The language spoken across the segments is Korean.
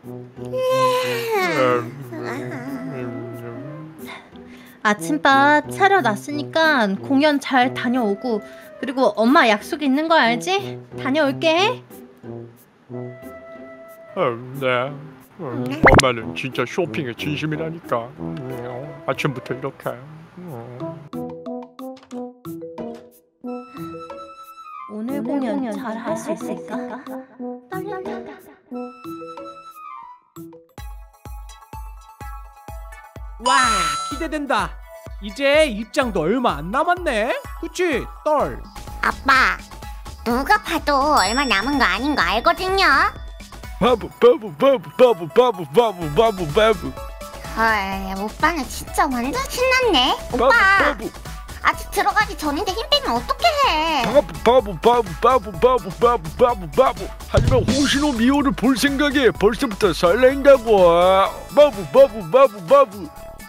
아침밥 차려놨으니까 공연 잘 다녀오고, 그리고 엄마 약속 있는 거 알지? 다녀올게. 네. 엄마는 진짜 쇼핑에 진심이라니까. 아침부터 이렇게. 오늘 공연 잘 할 수 있을까? 떨린다. 와, 기대된다. 이제 입장도 얼마 안 남았네. 그치, 딸? 아빠, 누가 봐도 얼마 남은 거 아닌 거 알거든요. 바보. 헐, 오빠는 진짜 완전 신났네. 오빠, 아직 들어가기 전인데 힘 빼면 어떡해. 바보. 하지만 호시노 미호를 볼 생각에 벌써부터 설렌다고. 바보.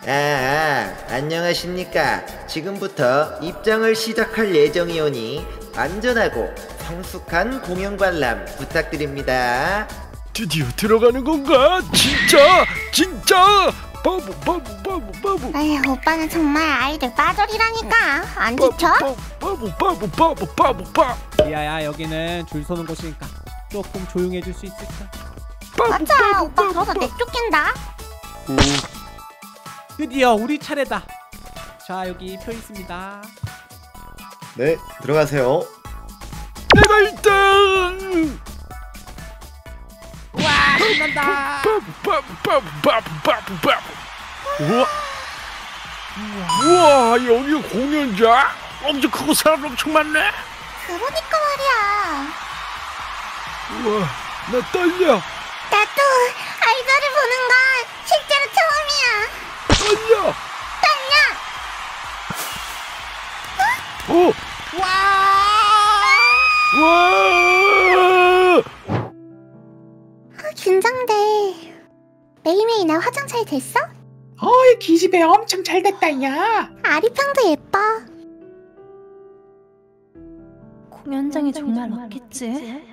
안녕하십니까. 지금부터 입장을 시작할 예정이오니 안전하고 성숙한 공연 관람 부탁드립니다. 드디어 들어가는 건가? 진짜 바보. 에휴, 오빠는 정말 아이들 빠절이라니까. 안 지쳐? 바보. 리아야, 여기는 줄 서는 곳이니까 조금 조용해질 수 있을까? 맞아, 오빠 그러다 내쫓긴다. 드디어 우리 차례다. 자, 여기 표 있습니다. 네, 들어가세요. 내가 1등! 와, 신난다. 바보. 우와, 여기 공연장? 엄청 크고 사람 엄청 많네? 그러니까 말이야. 우와, 나 떨려. 나도 아이돌을 보는 건 실제로 처음이야. 떨려. 와! 긴장돼. 매일매일 나 화장 잘 됐어? 기집애 엄청 잘 됐다, 야. 아리팡도 예뻐. 공연장이 정말 맞겠지?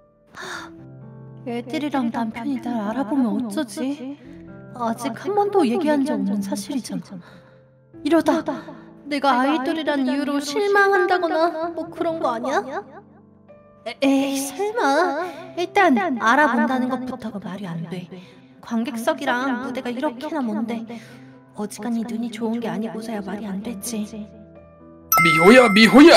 애들이랑 남편이 날 알아보면 어쩌지? 아직 한 번도 얘기한 적 없는 사실이잖아. 이러다 내가 아이돌이란 이유로 실망한다거나 뭐 그런 거 아니야? 에이, 설마. 일단 알아본다는 것부터가 말이 안 돼. 관객석이랑 무대가 이렇게나 먼데 어지간히 눈이 좋은 게 아니고서야 말이 안 됐지. 미호야.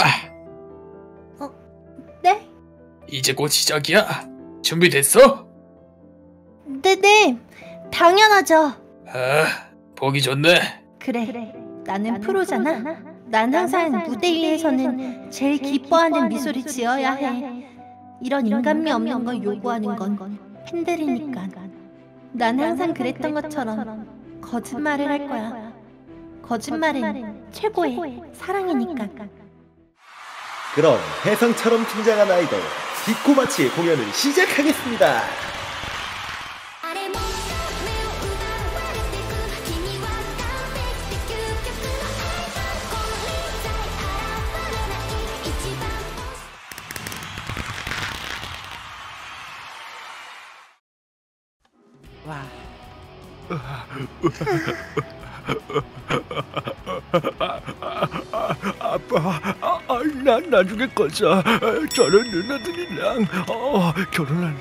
네? 이제 곧 시작이야. 준비됐어? 네네, 당연하죠. 보기 좋네. 그래, 나는 프로잖아. 난 항상 무대 위에서는 제일 기뻐하는 미소를 지어야 해. 이런 인간미 없는 걸 요구하는 건 팬들이니까. 난 항상 그랬던 것처럼 거짓말을 할 거야. 거짓말은 최고의 사랑이니까. 그럼 혜성처럼 등장한 아이돌 디코마치의 공연을 시작하겠습니다. 와. 아빠, 난 나중에 커서 저런 누나들이랑 결혼할래.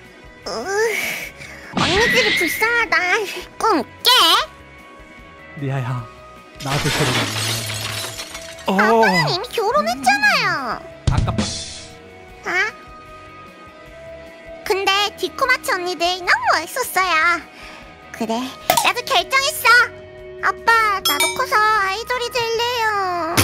언니들이 불쌍하다. 꿈 깨. 리아야, 나도 결혼했네. 아빠는 이미 결혼했잖아요. 아깝다. 근데 디코마치 언니들 너무 멋있었어요. 그래, 나도 결정했어. 아빠, 나도 커서 아이돌이 될래요.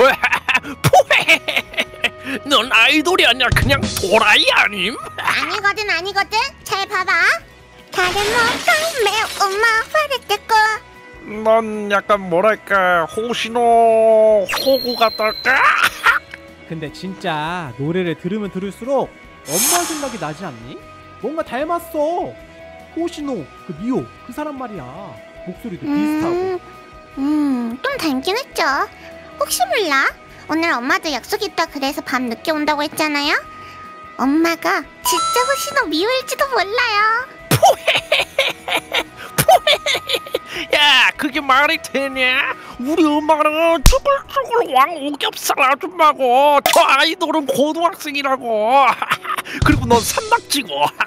넌 아이돌이 아니야, 그냥 도라이 아님? 아니거든. 잘 봐봐. 다른 뭐가 매우 화를 떼고. 넌 약간 뭐랄까 호시노 호구 같달까? 근데 진짜 노래를 들으면 들을수록 엄마 생각이 나지 않니? 뭔가 닮았어. 호시노, 그 미호, 그 사람 말이야. 목소리도 비슷하고. 좀 닮긴 했죠. 혹시 몰라? 오늘 엄마도 약속 있다 그래서 밤 늦게 온다고 했잖아요. 엄마가 진짜 호시노 미호일지도 몰라요. 말이 되냐? 우리 엄마는 쭈글쭈글 왕오겹살 아줌마고 저 아이돌은 고등학생이라고. 그리고 넌 산낙지고.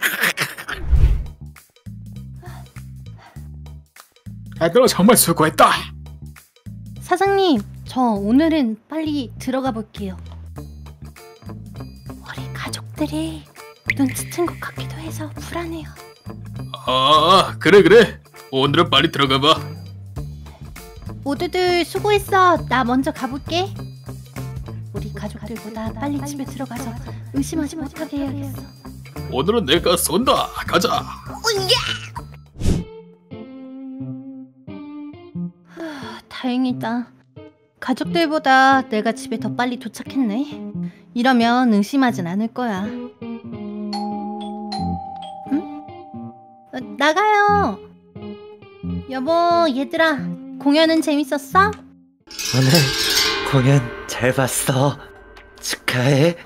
얘들아 정말 수고했다. 사장님, 저 오늘은 빨리 들어가 볼게요. 우리 가족들이 눈치챈 것 같기도 해서 불안해요. 아, 그래. 오늘은 빨리 들어가봐. 모두들 수고했어. 나 먼저 가볼게. 우리 가족들보다 빨리 집에 들어가서 의심하지 못하게 해야겠어. 오늘은 내가 쏜다. 가자. 다행이다. 가족들보다 내가 집에 더 빨리 도착했네. 이러면 의심하진 않을 거야. 응? 나가요. 여보, 얘들아, 공연은 재밌었어? 오늘 공연 잘 봤어. 축하해.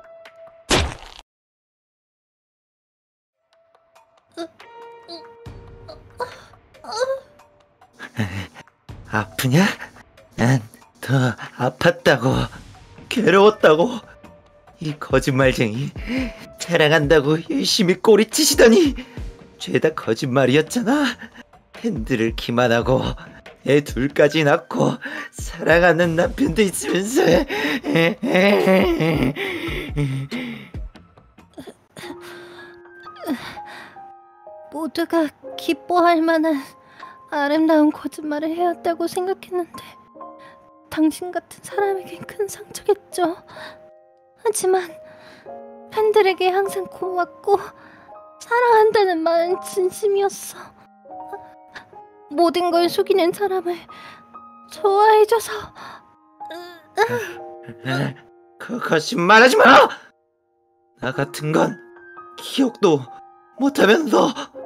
아프냐? 난 더 아팠다고, 괴로웠다고. 이 거짓말쟁이, 사랑한다고 열심히 꼬리치시더니 죄다 거짓말이었잖아. 팬들을 기만하고 애 둘까지 낳고 사랑하는 남편도 있으면서. 모두가 기뻐할 만한 아름다운 거짓말을 해왔다고 생각했는데 당신 같은 사람에겐 큰 상처겠죠. 하지만 팬들에게 항상 고맙고 사랑한다는 말은 진심이었어. 모든 걸 속이는 사람을 좋아해줘서. 거짓말하지 마! 나 같은 건 기억도 못하면서.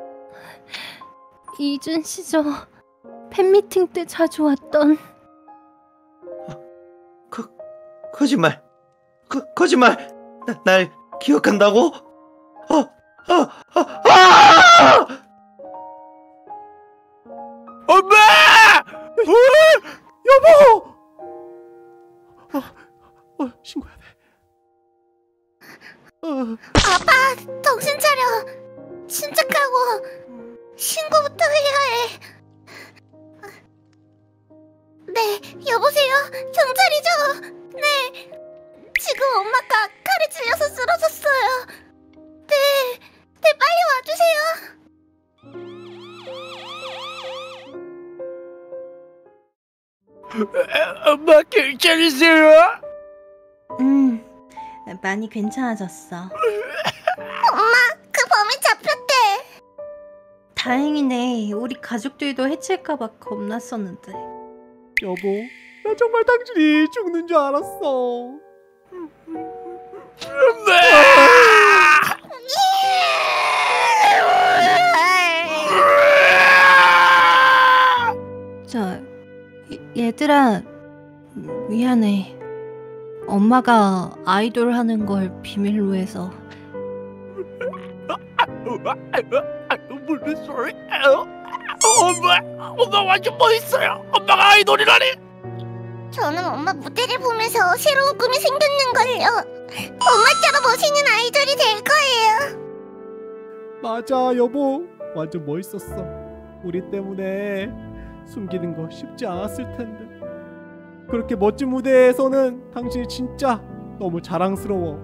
이준씨죠. 팬미팅 때 자주 왔던. 거짓말. 거짓말. 날 기억한다고? 엄마! 여보! 신고해야 돼. 아빠, 정신 차려. 침착하고 신고부터 해야 해. 네, 여보세요? 경찰이죠? 네, 지금 엄마가 칼에 찔려서 쓰러졌어요. 네, 빨리 와주세요. 엄마 괜찮으세요? 많이 괜찮아졌어. 엄마, 그 범인 잡혔대. 다행이네. 우리 가족들도 해칠까봐 겁났었는데. 여보, 나 정말 당신이 죽는 줄 알았어. 얘들아, 미안해. 엄마가 아이돌 하는 걸 비밀로 해서. 무슨 소리? 엄마 완전 멋있어요. 엄마가 아이돌이라니. 저는 엄마 무대를 보면서 새로운 꿈이 생겼는걸요. 엄마처럼 멋있는 아이돌이 될 거예요. 맞아, 여보. 완전 멋있었어. 우리 때문에 숨기는 거 쉽지 않았을 텐데. 그렇게 멋진 무대에서는 당신이 진짜 너무 자랑스러워.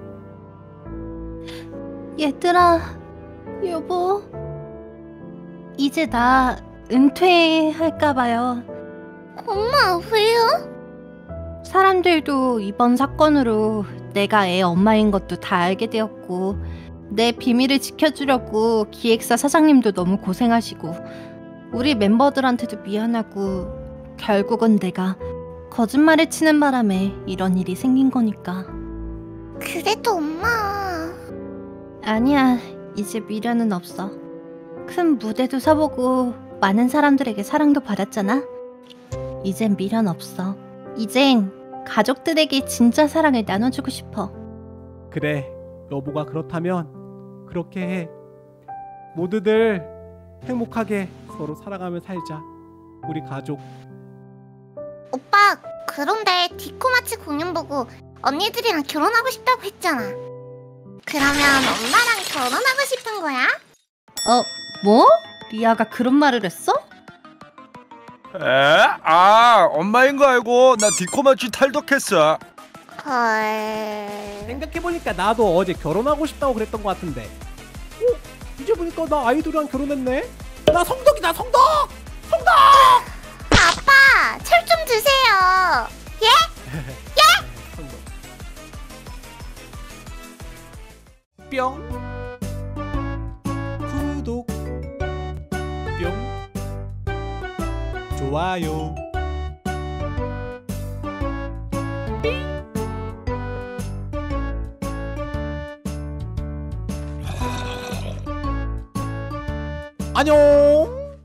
얘들아, 여보, 이제 나 은퇴할까봐요. 엄마, 왜요? 사람들도 이번 사건으로 내가 애 엄마인 것도 다 알게 되었고, 내 비밀을 지켜주려고 기획사 사장님도 너무 고생하시고, 우리 멤버들한테도 미안하고, 결국은 내가 거짓말을 치는 바람에 이런 일이 생긴 거니까. 그래도 엄마. 아니야, 이제 미련은 없어. 큰 무대도 서보고 많은 사람들에게 사랑도 받았잖아. 이젠 미련 없어. 이젠 가족들에게 진짜 사랑을 나눠주고 싶어. 그래, 여보가 그렇다면 그렇게 해. 모두들 행복하게 서로 살아가며 살자. 우리 가족. 오빠, 그런데 디코마치 공연 보고 언니들이랑 결혼하고 싶다고 했잖아. 그러면 엄마랑 결혼하고 싶은 거야? 뭐? 리아가 그런 말을 했어? 엄마인 거 알고 나 디코마치 탈덕했어. 헐... 생각해보니까 나도 어제 결혼하고 싶다고 그랬던 것 같은데. 이제 보니까 나 아이돌이랑 결혼했네? 나 성덕이다, 성덕! 성덕! 아빠, 철 좀 드세요. 예? 뿅. 구독. 뿅. 좋아요. 안녕.